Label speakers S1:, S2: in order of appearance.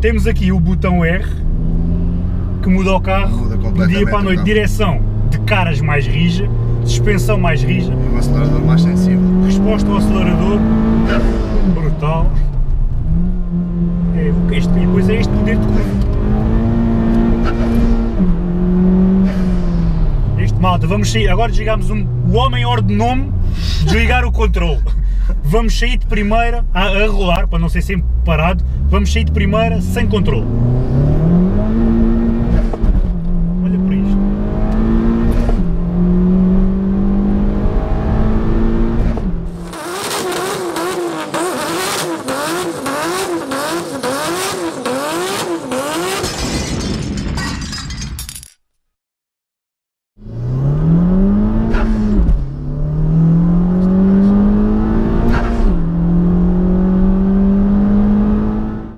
S1: Temos aqui o botão R, que muda o carro do dia para a noite. Direção de caras mais rija, suspensão mais rija.
S2: E um acelerador mais sensível.
S1: Resposta ao acelerador, brutal. E depois é este poder de curva. Malta, vamos sair, agora desligamos o homem ordenou-me desligar o controle. Vamos sair de primeira, a rolar, para não ser sempre parado, vamos sair de primeira sem controle.